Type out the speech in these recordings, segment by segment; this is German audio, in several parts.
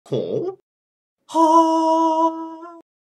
Huh? Ha!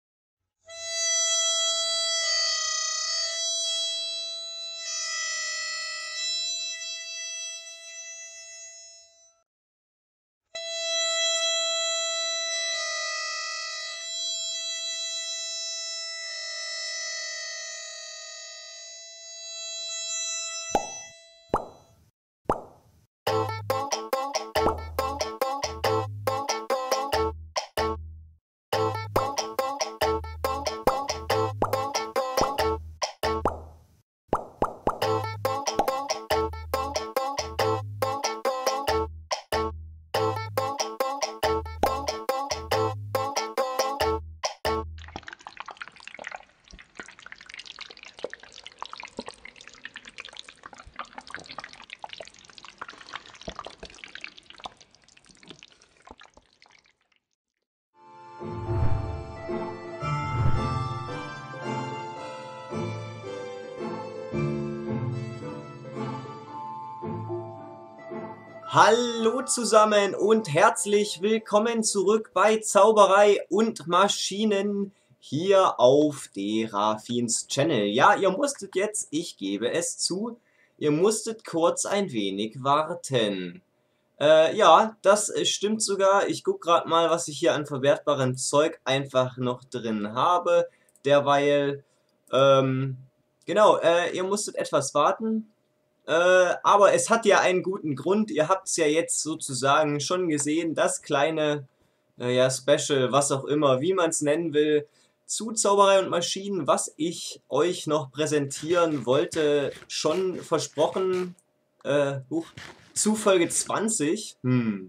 Hallo zusammen und herzlich willkommen zurück bei Zauberei und Maschinen hier auf Derafins Channel. Ja, ihr musstet jetzt, ich gebe es zu, ihr musstet kurz ein wenig warten. Ja, das stimmt sogar. Ich gucke gerade mal, was ich hier an verwertbarem Zeug einfach noch drin habe. Derweil, genau, ihr musstet etwas warten. Aber es hat ja einen guten Grund. Ihr habt es ja jetzt sozusagen schon gesehen, das kleine, naja, Special, was auch immer, wie man es nennen will, zu Zauberei und Maschinen, was ich euch noch präsentieren wollte, schon versprochen, zu Folge 20.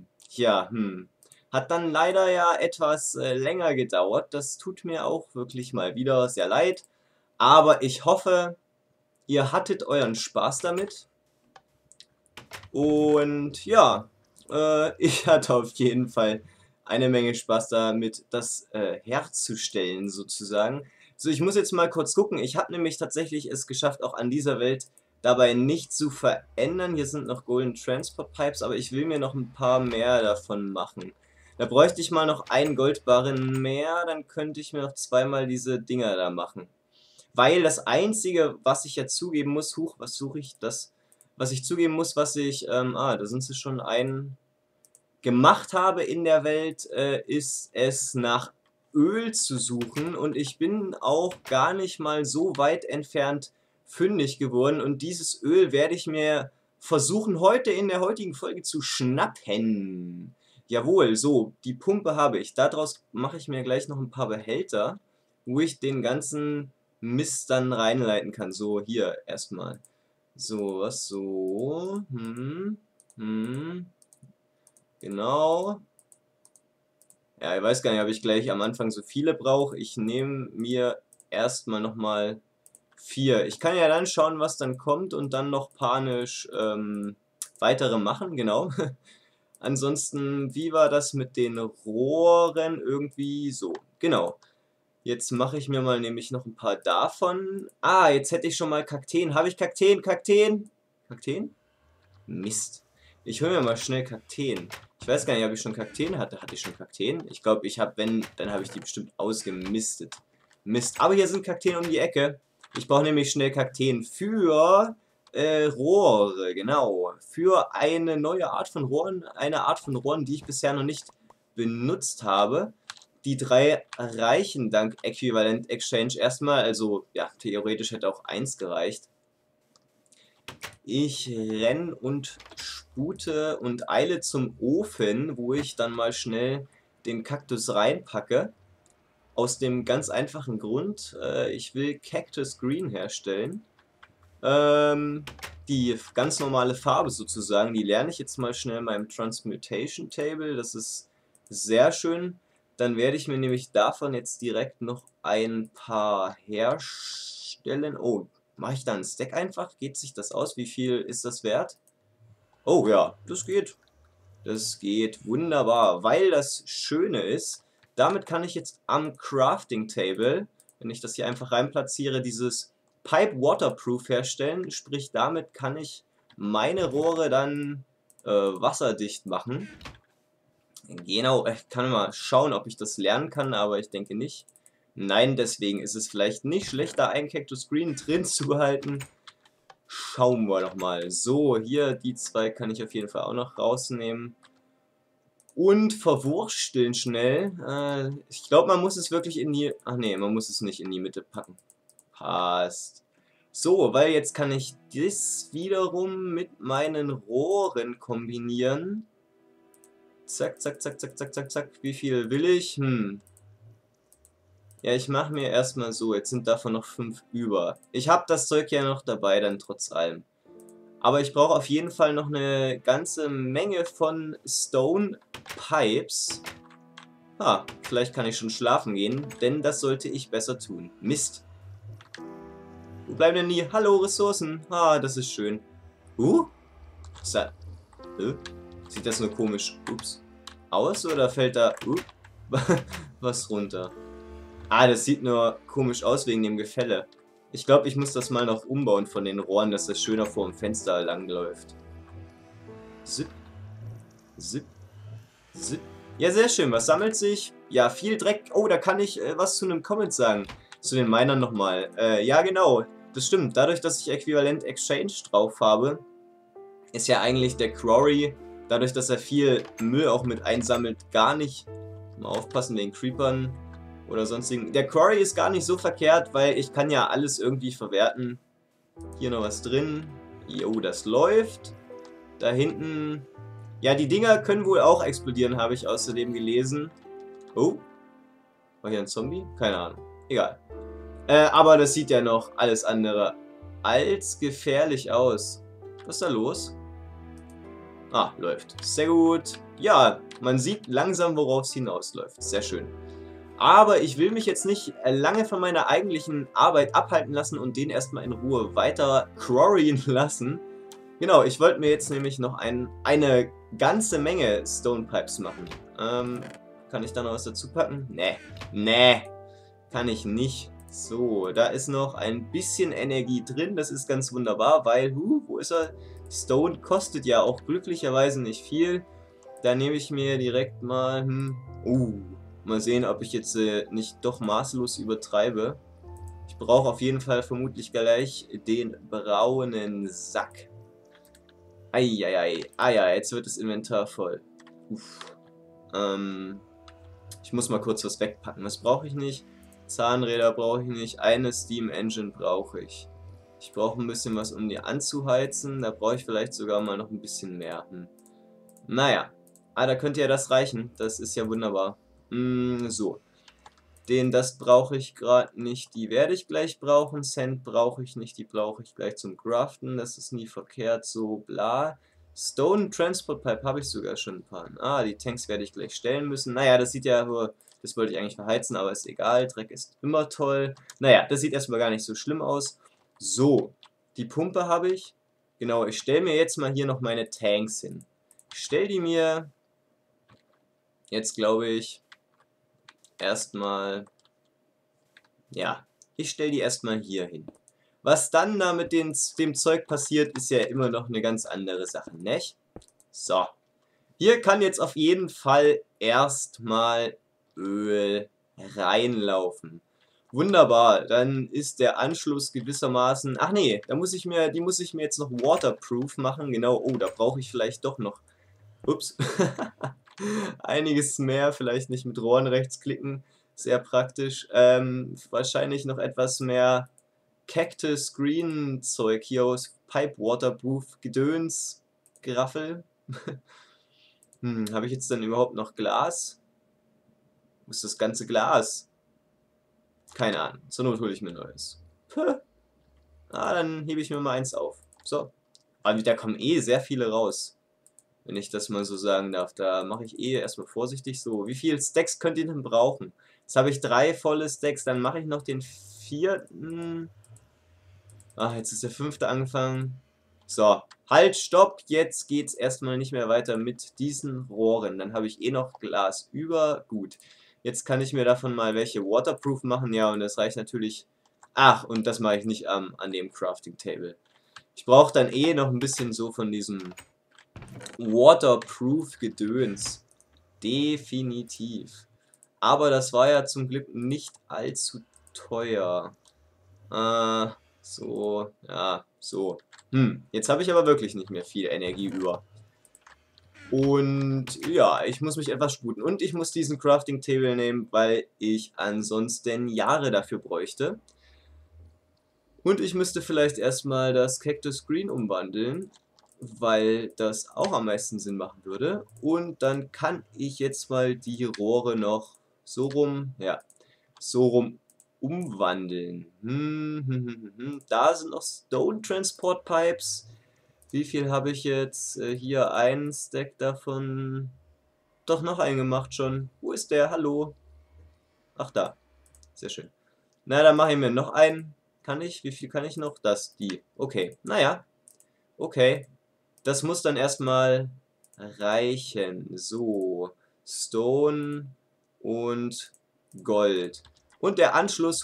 Hat dann leider ja etwas länger gedauert. Das tut mir auch wirklich mal wieder sehr leid. Aber ich hoffe, ihr hattet euren Spaß damit. Und ja, ich hatte auf jeden Fall eine Menge Spaß damit, das herzustellen sozusagen. So, ich muss jetzt mal kurz gucken. Ich habe nämlich tatsächlich es geschafft, auch an dieser Welt dabei nicht zu verändern. Hier sind noch Golden Transport Pipes, aber ich will mir noch ein paar mehr davon machen. Da bräuchte ich mal noch einen Goldbarren mehr, dann könnte ich mir noch zweimal diese Dinger da machen. Weil das Einzige, was ich jetzt zugeben muss, huch, was suche ich? Das, was ich zugeben muss, was ich, da sind sie schon gemacht habe in der Welt, ist es nach Öl zu suchen. Und ich bin auch gar nicht mal so weit entfernt fündig geworden. Und dieses Öl werde ich mir versuchen, heute in der heutigen Folge zu schnappen. Jawohl, so, die Pumpe habe ich. Daraus mache ich mir gleich noch ein paar Behälter, wo ich den ganzen Mist dann reinleiten kann. So, hier erstmal. So, was so. Genau. Ja, ich weiß gar nicht, ob ich gleich am Anfang so viele brauche. Ich nehme mir erstmal nochmal 4. Ich kann ja dann schauen, was dann kommt und dann noch panisch weitere machen, genau. Ansonsten, wie war das mit den Rohren? Irgendwie so. Genau. Jetzt mache ich mir mal nämlich noch ein paar davon. Ah, jetzt hätte ich schon mal Kakteen. Habe ich Kakteen? Kakteen? Kakteen? Mist. Ich hole mir mal schnell Kakteen. Ich weiß gar nicht, ob ich schon Kakteen hatte. Hatte ich schon Kakteen? Ich glaube, ich habe, wenn, dann habe ich die bestimmt ausgemistet. Mist. Aber hier sind Kakteen um die Ecke. Ich brauche nämlich schnell Kakteen für Rohre, genau. Für eine neue Art von Rohren, die ich bisher noch nicht benutzt habe. Die 3 reichen dank Äquivalent Exchange erstmal, also ja, theoretisch hätte auch 1 gereicht. Ich renn und spute und eile zum Ofen, wo ich dann mal schnell den Kaktus reinpacke. Aus dem ganz einfachen Grund, ich will Cactus Green herstellen. Die ganz normale Farbe sozusagen, die lerne ich jetzt mal schnell in meinem Transmutation Table. Das ist sehr schön. Dann werde ich mir nämlich davon jetzt direkt noch ein paar herstellen. Oh, mache ich da einen Stack einfach? Geht sich das aus? Wie viel ist das wert? Oh ja, das geht. Das geht wunderbar, weil das Schöne ist, damit kann ich jetzt am Crafting Table, wenn ich das hier einfach reinplatziere, dieses Pipe Waterproof herstellen. Sprich, damit kann ich meine Rohre dann wasserdicht machen. Genau, ich kann mal schauen, ob ich das lernen kann, aber ich denke nicht. Nein, deswegen ist es vielleicht nicht schlecht, da ein Cactus Green drin zu behalten. Schauen wir doch mal. So, hier, die zwei kann ich auf jeden Fall auch noch rausnehmen. Und verwursteln schnell. Ich glaube, man muss es wirklich in die... Ach nee, man muss es nicht in die Mitte packen. Passt. So, weil jetzt kann ich das wiederum mit meinen Rohren kombinieren. Zack, zack, zack, zack, zack, zack, zack. Wie viel will ich? Ja, ich mache mir erstmal so. Jetzt sind davon noch 5 über. Ich habe das Zeug ja noch dabei, dann trotz allem. Aber ich brauche auf jeden Fall noch eine ganze Menge von Stone Pipes. Vielleicht kann ich schon schlafen gehen, denn das sollte ich besser tun. Mist. Wo bleiben denn die? Hallo, Ressourcen. Das ist schön. Ist da... Sieht das nur komisch, aus oder fällt da... was runter? Das sieht nur komisch aus wegen dem Gefälle. Ich glaube, ich muss das mal noch umbauen von den Rohren, dass das schöner vor dem Fenster langläuft. Zip, zip, zip. Ja, sehr schön. Was sammelt sich? Ja, viel Dreck. Oh, da kann ich was zu einem Comment sagen. Zu den Minern nochmal. Ja, genau. Das stimmt. Dadurch, dass ich Äquivalent Exchange drauf habe, ist ja eigentlich der Quarry, dadurch, dass er viel Müll auch mit einsammelt, gar nicht... Mal aufpassen wegen Creepern oder sonstigen. Der Quarry ist gar nicht so verkehrt, weil ich kann ja alles irgendwie verwerten. Hier noch was drin. Jo, das läuft. Da hinten... Ja, die Dinger können wohl auch explodieren, habe ich außerdem gelesen. Oh. War hier ein Zombie? Keine Ahnung. Egal. Aber das sieht ja noch alles andere als gefährlich aus. Was ist da los? Läuft. Sehr gut. Ja, man sieht langsam, worauf es hinausläuft. Sehr schön. Aber ich will mich jetzt nicht lange von meiner eigentlichen Arbeit abhalten lassen und den erstmal in Ruhe weiter quarryen lassen. Genau, ich wollte mir jetzt nämlich noch eine ganze Menge Stone Pipes machen. Kann ich da noch was dazu packen? Nee, kann ich nicht. So, da ist noch ein bisschen Energie drin, das ist ganz wunderbar, weil, wo ist er? Stone kostet ja auch glücklicherweise nicht viel. Da nehme ich mir direkt mal, mal sehen, ob ich jetzt nicht doch maßlos übertreibe. Ich brauche auf jeden Fall vermutlich gleich den braunen Sack. Eieiei. Ja, jetzt wird das Inventar voll. Ich muss mal kurz was wegpacken. Was brauche ich nicht? Zahnräder brauche ich nicht. Eine Steam Engine brauche ich. Ich brauche ein bisschen was, um die anzuheizen. Da brauche ich vielleicht sogar mal noch ein bisschen mehr. Naja. Da könnte ja das reichen. Das ist ja wunderbar. So. Das brauche ich gerade nicht. Die werde ich gleich brauchen. Sand brauche ich nicht. Die brauche ich gleich zum Craften. Das ist nie verkehrt. So, bla. Stone Transport Pipe habe ich sogar schon ein paar. Die Tanks werde ich gleich stellen müssen. Naja, das sieht ja nur... Das wollte ich eigentlich verheizen, aber ist egal. Dreck ist immer toll. Naja, das sieht erstmal gar nicht so schlimm aus. So, die Pumpe habe ich. Genau, ich stelle mir jetzt mal hier noch meine Tanks hin. Ich stelle die mir jetzt, glaube ich, erstmal... Ja, ich stelle die erstmal hier hin. Was dann da mit dem Zeug passiert, ist ja immer noch eine ganz andere Sache, nicht? So. Hier kann jetzt auf jeden Fall erstmal Öl reinlaufen. Wunderbar, dann ist der Anschluss gewissermaßen... Ach nee, die muss ich mir jetzt noch waterproof machen. Genau, da brauche ich vielleicht doch noch... Ups. Einiges mehr, vielleicht nicht mit Rohren rechtsklicken. Sehr praktisch. Wahrscheinlich noch etwas mehr Cactus Green Zeug hier aus Pipe Waterproof Gedöns Geraffel. Habe ich jetzt dann überhaupt noch Glas? Wo ist das ganze Glas? Keine Ahnung. Zur Not hole ich mir neues. Dann hebe ich mir mal eins auf. So. Aber da kommen sehr viele raus. Wenn ich das mal so sagen darf. Da mache ich erstmal vorsichtig so. Wie viele Stacks könnt ihr denn brauchen? Jetzt habe ich 3 volle Stacks. Dann mache ich noch den 4. Jetzt ist der 5. angefangen. So, halt, stopp, jetzt geht's erstmal nicht mehr weiter mit diesen Rohren. Dann habe ich noch Glas über. Gut, jetzt kann ich mir davon mal welche Waterproof machen. Ja, und das reicht natürlich... und das mache ich nicht an dem Crafting Table. Ich brauche dann noch ein bisschen so von diesem Waterproof Gedöns. Definitiv. Aber das war ja zum Glück nicht allzu teuer. So, ja, so. Jetzt habe ich aber wirklich nicht mehr viel Energie über. Und ja, ich muss mich etwas sputen. Und ich muss diesen Crafting Table nehmen, weil ich ansonsten Jahre dafür bräuchte. Und ich müsste vielleicht erstmal das Cactus Green umwandeln, weil das auch am meisten Sinn machen würde. Und dann kann ich jetzt mal die Rohre noch so rum, ja, so rum umwandeln. Da sind noch Stone Transport Pipes. Wie viel habe ich jetzt? Hier ein Stack davon. Doch noch einen gemacht schon. Wo ist der? Hallo? Ach, da. Sehr schön. Na, dann mache ich mir noch einen. Kann ich? Wie viel kann ich noch? Das, die. Okay. Naja. Okay. Das muss dann erstmal reichen. So. Stone und Gold. Und der Anschluss,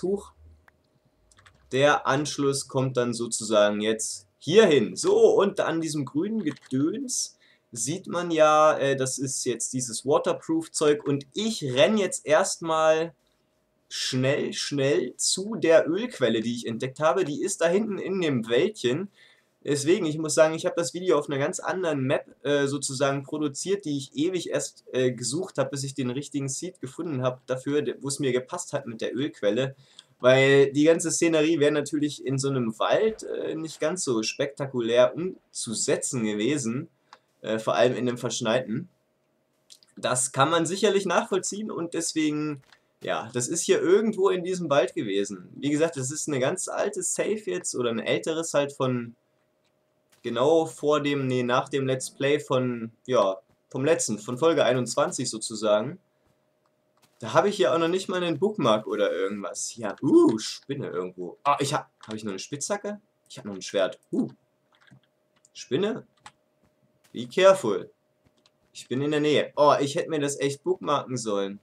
der Anschluss kommt dann sozusagen jetzt hierhin. So, und an diesem grünen Gedöns sieht man ja, das ist jetzt dieses Waterproof-Zeug. Und ich renne jetzt erstmal schnell zu der Ölquelle, die ich entdeckt habe. Die ist da hinten in dem Wäldchen. Deswegen, ich muss sagen, ich habe das Video auf einer ganz anderen Map sozusagen produziert, die ich ewig erst gesucht habe, bis ich den richtigen Seed gefunden habe dafür, wo es mir gepasst hat mit der Ölquelle. Weil die ganze Szenerie wäre natürlich in so einem Wald nicht ganz so spektakulär umzusetzen gewesen, vor allem in dem Verschneiten. Das kann man sicherlich nachvollziehen und deswegen, ja, das ist hier irgendwo in diesem Wald gewesen. Wie gesagt, das ist eine ganz alte Save jetzt oder ein älteres halt von genau vor dem, nee, nach dem Let's Play von, ja, vom letzten, von Folge 21 sozusagen. Da habe ich hier auch noch nicht mal einen Bookmark oder irgendwas. Ja, Spinne irgendwo. Ah, habe ich noch eine Spitzhacke? Ich habe noch ein Schwert. Spinne? Be careful. Ich bin in der Nähe. Oh, ich hätte mir das echt bookmarken sollen.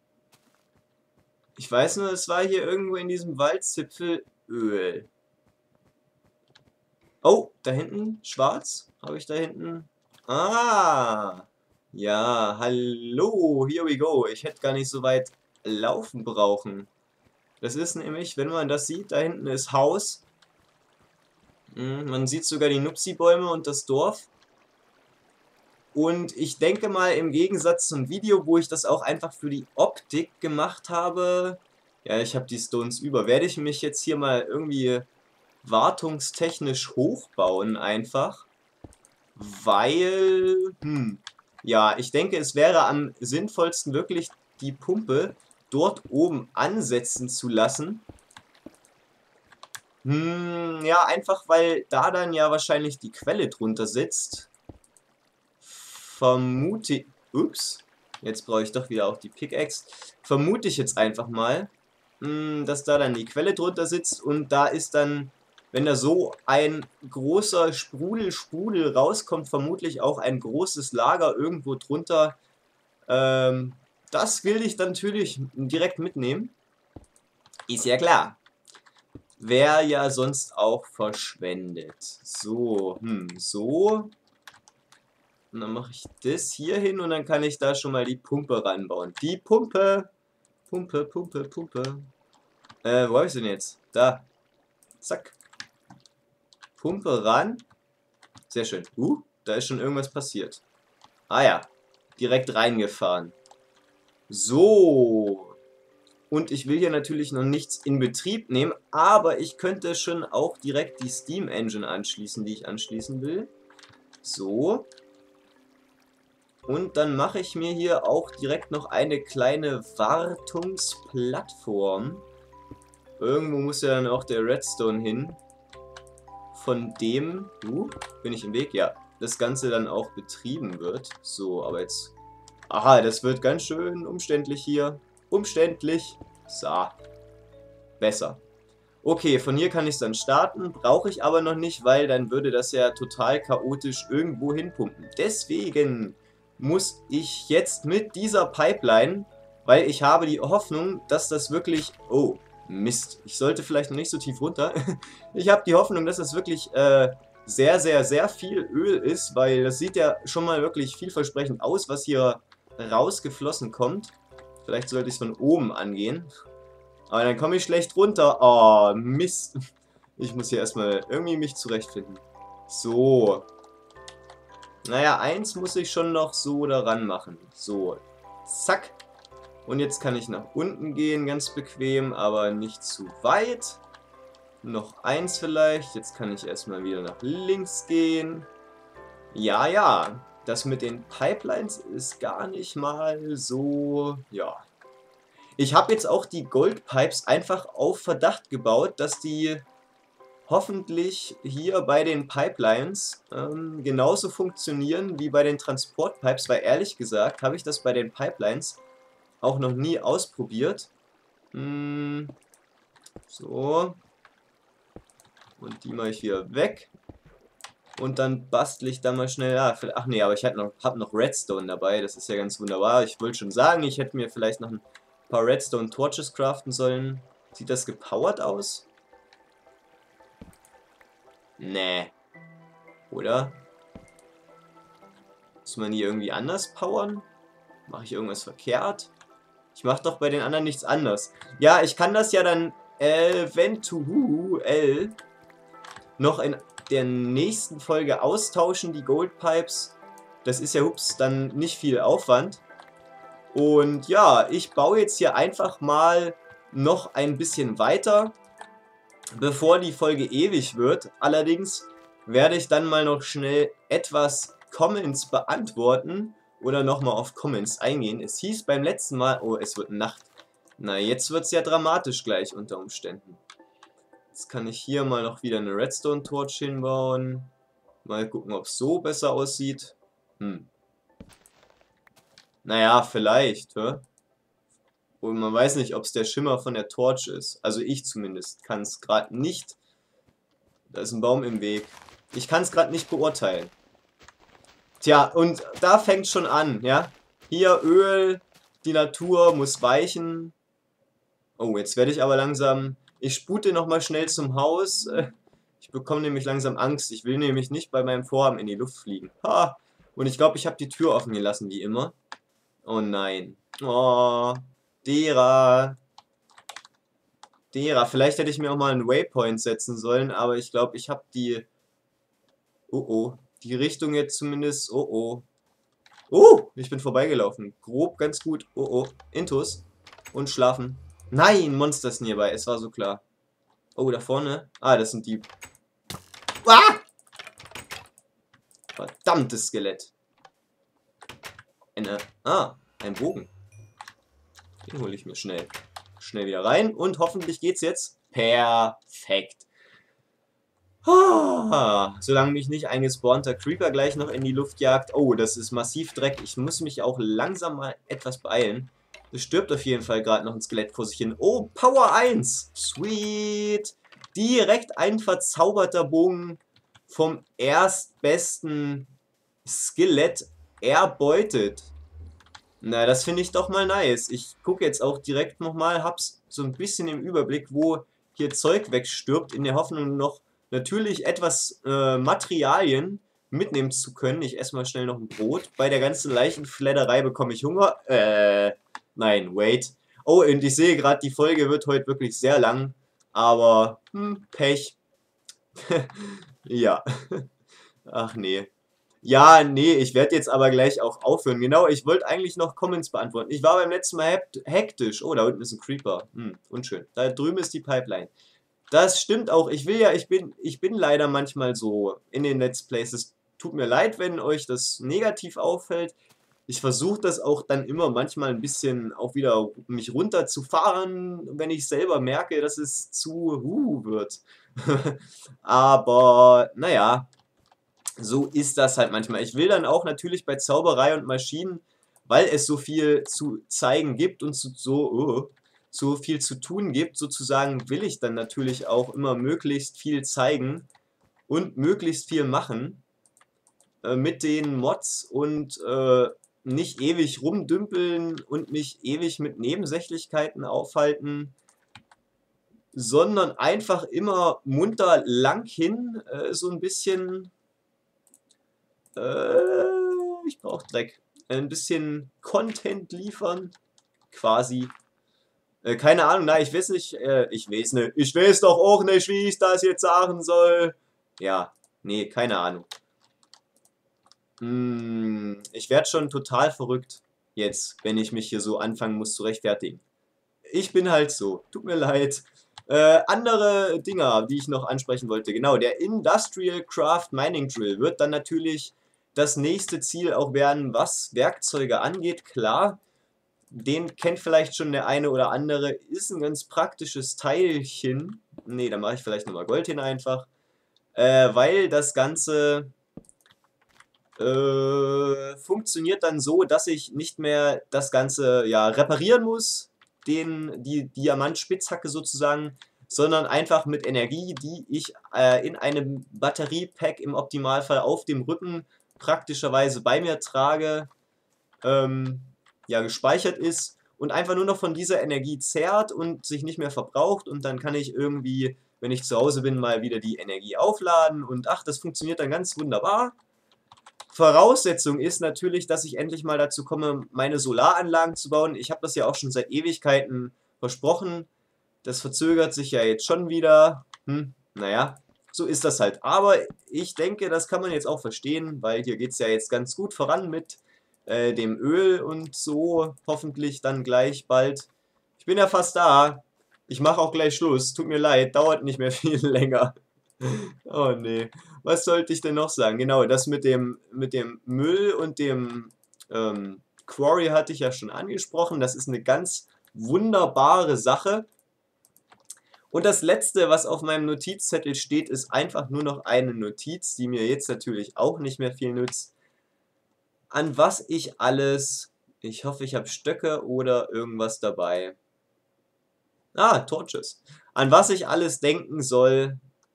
Ich weiß nur, es war hier irgendwo in diesem Waldzipfel Öl. Oh, da hinten, schwarz. Habe ich da hinten? Ah, ja, hallo, here we go. Ich hätte gar nicht so weit laufen brauchen. Das ist nämlich, wenn man das sieht, da hinten ist Haus. Man sieht sogar die Nupsi-Bäume und das Dorf. Und ich denke mal, im Gegensatz zum Video, wo ich das auch einfach für die Optik gemacht habe, ja, ich habe die Stones über, werde ich mich jetzt hier mal irgendwie wartungstechnisch hochbauen einfach, weil, ja, ich denke, es wäre am sinnvollsten wirklich die Pumpe dort oben ansetzen zu lassen. Ja, einfach weil da dann ja wahrscheinlich die Quelle drunter sitzt. Ups, jetzt brauche ich doch wieder auch die Pickaxe. Vermute ich jetzt einfach mal, dass da dann die Quelle drunter sitzt und da ist dann, wenn da so ein großer Sprudel rauskommt, vermutlich auch ein großes Lager irgendwo drunter. Das will ich dann natürlich direkt mitnehmen. Ist ja klar. Wäre ja sonst auch verschwendet. So, so. Und dann mache ich das hier hin und dann kann ich da schon mal die Pumpe ranbauen. Die Pumpe! Pumpe. Wo habe ich sie denn jetzt? Da. Zack. Pumpe ran. Sehr schön. Da ist schon irgendwas passiert. Ah ja. Direkt reingefahren. So. Und ich will hier natürlich noch nichts in Betrieb nehmen, aber ich könnte schon auch direkt die Steam Engine anschließen, die ich anschließen will. So. Und dann mache ich mir hier auch direkt noch eine kleine Wartungsplattform. Irgendwo muss ja dann auch der Redstone hin. Von dem, bin ich im Weg? Ja, das Ganze dann auch betrieben wird. So, aber jetzt... Aha, das wird ganz schön umständlich hier. Umständlich. So. Besser. Okay, von hier kann ich es dann starten. Brauche ich aber noch nicht, weil dann würde das ja total chaotisch irgendwo hinpumpen. Deswegen muss ich jetzt mit dieser Pipeline, weil ich habe die Hoffnung, dass das wirklich... Oh, Mist. Ich sollte vielleicht noch nicht so tief runter. Ich habe die Hoffnung, dass das wirklich sehr viel Öl ist, weil das sieht ja schon mal wirklich vielversprechend aus, was hier rausgeflossen kommt. Vielleicht sollte ich es von oben angehen. Aber dann komme ich schlecht runter. Oh, Mist. Ich muss hier erstmal irgendwie mich zurechtfinden. So. Naja, eins muss ich schon noch so daran machen. So. Zack. Und jetzt kann ich nach unten gehen, ganz bequem, aber nicht zu weit. Noch eins vielleicht. Jetzt kann ich erstmal wieder nach links gehen. Ja, ja. Das mit den Pipelines ist gar nicht mal so... Ja. Ich habe jetzt auch die Goldpipes einfach auf Verdacht gebaut, dass die hoffentlich hier bei den Pipelines genauso funktionieren wie bei den Transportpipes, weil ehrlich gesagt habe ich das bei den Pipelines auch noch nie ausprobiert. So. Und die mache ich wieder weg. Und dann bastle ich da mal schnell... ach nee, aber ich hab noch Redstone dabei. Das ist ja ganz wunderbar. Ich wollte schon sagen, ich hätte mir vielleicht noch ein paar Redstone Torches craften sollen. Sieht das gepowert aus? Nee. Oder? Muss man die irgendwie anders powern? Mache ich irgendwas verkehrt? Ich mache doch bei den anderen nichts anders. Ja, ich kann das ja dann eventuell noch in der nächsten Folge austauschen, die Gold Pipes. Das ist ja, hups, dann nicht viel Aufwand. Und ja, ich baue jetzt hier einfach mal noch ein bisschen weiter, bevor die Folge ewig wird. Allerdings werde ich dann mal noch schnell etwas Comments beantworten oder nochmal auf Comments eingehen. Es hieß beim letzten Mal, oh, es wird Nacht. Na, jetzt wird es ja dramatisch gleich unter Umständen. Jetzt kann ich hier mal noch wieder eine Redstone Torch hinbauen. Mal gucken, ob es so besser aussieht. Naja, vielleicht, hä? Und man weiß nicht, ob es der Schimmer von der Torch ist. Also ich zumindest kann es gerade nicht. Da ist ein Baum im Weg. Ich kann es gerade nicht beurteilen. Tja, und da fängt schon an, ja? Hier Öl, die Natur muss weichen. Oh, jetzt werde ich aber langsam... Ich spute nochmal schnell zum Haus. Ich bekomme nämlich langsam Angst. Ich will nämlich nicht bei meinem Vorhaben in die Luft fliegen. Ha! Und ich glaube, ich habe die Tür offen gelassen, wie immer. Oh nein. Oh, Dera. Dera. Vielleicht hätte ich mir auch mal einen Waypoint setzen sollen, aber ich glaube, ich habe die... Oh oh. Die Richtung jetzt zumindest... Oh oh. Oh, ich bin vorbeigelaufen. Grob, ganz gut. Oh oh. Intus. Und schlafen. Nein, Monsters hierbei. Es war so klar. Oh, da vorne. Ah, das sind die... Ah! Verdammtes Skelett. Ein Bogen. Den hole ich mir schnell. Schnell wieder rein. Und hoffentlich geht's jetzt. Perfekt. Solange mich nicht ein gespawnter Creeper gleich noch in die Luft jagt. Oh, das ist massiv Dreck. Ich muss mich auch langsam mal etwas beeilen. Es stirbt auf jeden Fall gerade noch ein Skelett vor sich hin. Oh, Power 1. Sweet. Direkt ein verzauberter Bogen vom erstbesten Skelett erbeutet. Na, das finde ich doch mal nice. Ich gucke jetzt auch direkt nochmal, hab's so ein bisschen im Überblick, wo hier Zeug wegstirbt, in der Hoffnung noch natürlich etwas Materialien mitnehmen zu können. Ich esse mal schnell noch ein Brot. Bei der ganzen Leichenfledderei bekomme ich Hunger. Nein, wait. Oh, und ich sehe gerade, die Folge wird heute wirklich sehr lang. Aber, Pech. Ja. Ach nee. Ja, nee, ich werde jetzt aber gleich auch aufhören. Genau, ich wollte eigentlich noch Comments beantworten. Ich war beim letzten Mal hektisch. Oh, da unten ist ein Creeper. Unschön. Da drüben ist die Pipeline. Das stimmt auch. Ich bin leider manchmal so in den Let's Plays. Es tut mir leid, wenn euch das negativ auffällt. Ich versuche das auch dann immer manchmal ein bisschen auch wieder mich runterzufahren, wenn ich selber merke, dass es zu wird. Aber, naja, so ist das halt manchmal. Ich will dann auch natürlich bei Zauberei und Maschinen, weil es so viel zu zeigen gibt und so viel zu tun gibt, sozusagen, will ich dann natürlich auch immer möglichst viel zeigen und möglichst viel machen mit den Mods und nicht ewig rumdümpeln und mich ewig mit Nebensächlichkeiten aufhalten, sondern einfach immer munter lang hin, so ein bisschen, ich brauche Dreck, ein bisschen Content liefern. Quasi. Keine Ahnung, nein, ich weiß nicht, ich weiß doch auch nicht, wie ich das jetzt sagen soll. Ja, nee, keine Ahnung. Ich werde schon total verrückt jetzt, wenn ich mich hier so anfangen muss zu rechtfertigen. Ich bin halt so, tut mir leid. Andere Dinger, die ich noch ansprechen wollte. Genau, der Industrial Craft Mining Drill wird dann natürlich das nächste Ziel auch werden, was Werkzeuge angeht. Klar, den kennt vielleicht schon der eine oder andere. Ist ein ganz praktisches Teilchen. Ne, da mache ich vielleicht nochmal Gold hin einfach. Weil das Ganze funktioniert dann so, dass ich nicht mehr das Ganze ja reparieren muss, die Diamantspitzhacke sozusagen, sondern einfach mit Energie, die ich in einem Batteriepack im Optimalfall auf dem Rücken praktischerweise bei mir trage, ja, gespeichert ist und einfach nur noch von dieser Energie zehrt und sich nicht mehr verbraucht, und dann kann ich irgendwie, wenn ich zu Hause bin, mal wieder die Energie aufladen und ach, das funktioniert dann ganz wunderbar. Voraussetzung ist natürlich, dass ich endlich mal dazu komme, meine Solaranlagen zu bauen. Ich habe das ja auch schon seit Ewigkeiten versprochen. Das verzögert sich ja jetzt schon wieder. Naja, so ist das halt. Aber ich denke, das kann man jetzt auch verstehen, weil hier geht es ja jetzt ganz gut voran mit dem Öl und so. Hoffentlich dann gleich bald. Ich bin ja fast da. Ich mache auch gleich Schluss. Tut mir leid, dauert nicht mehr viel länger. Oh nee. Was sollte ich denn noch sagen? Genau, das mit dem Müll und dem Quarry hatte ich ja schon angesprochen. Das ist eine ganz wunderbare Sache. Und das letzte, was auf meinem Notizzettel steht, ist einfach nur noch eine Notiz, die mir jetzt natürlich auch nicht mehr viel nützt. An was ich alles... Ich hoffe, ich habe Stöcke oder irgendwas dabei. Ah, Torches. An was ich alles denken soll,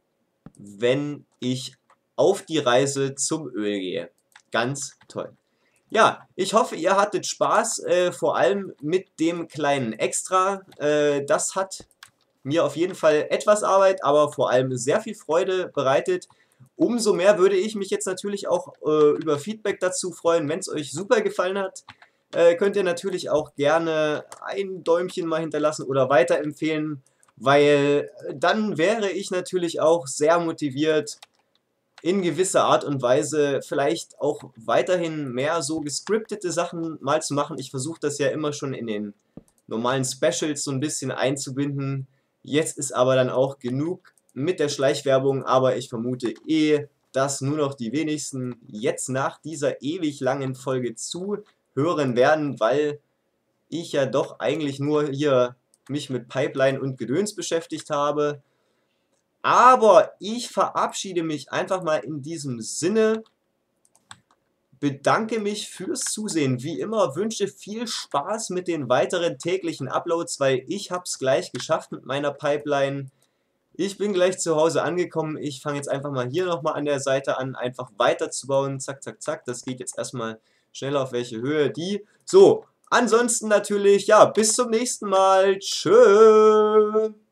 wenn ich auf die Reise zum Öl gehe. Ganz toll. Ja, ich hoffe, ihr hattet Spaß, vor allem mit dem kleinen Extra. Das hat mir auf jeden Fall etwas Arbeit, aber vor allem sehr viel Freude bereitet. Umso mehr würde ich mich jetzt natürlich auch über Feedback dazu freuen. Wenn es euch super gefallen hat, könnt ihr natürlich auch gerne ein Däumchen mal hinterlassen oder weiterempfehlen, weil dann wäre ich natürlich auch sehr motiviert, in gewisser Art und Weise vielleicht auch weiterhin mehr so gescriptete Sachen mal zu machen. Ich versuche das ja immer schon in den normalen Specials so ein bisschen einzubinden. Jetzt ist aber dann auch genug mit der Schleichwerbung, aber ich vermute dass nur noch die wenigsten jetzt nach dieser ewig langen Folge zuhören werden, weil ich ja doch eigentlich nur hier mich mit Pipeline und Gedöns beschäftigt habe. Aber ich verabschiede mich einfach mal in diesem Sinne, bedanke mich fürs Zusehen. Wie immer wünsche viel Spaß mit den weiteren täglichen Uploads, weil ich habe es gleich geschafft mit meiner Pipeline. Ich bin gleich zu Hause angekommen. Ich fange jetzt einfach mal hier nochmal an der Seite an, einfach weiterzubauen. Zack, zack, zack. Das geht jetzt erstmal schneller, auf welche Höhe die. So, ansonsten natürlich, ja, bis zum nächsten Mal. Tschö.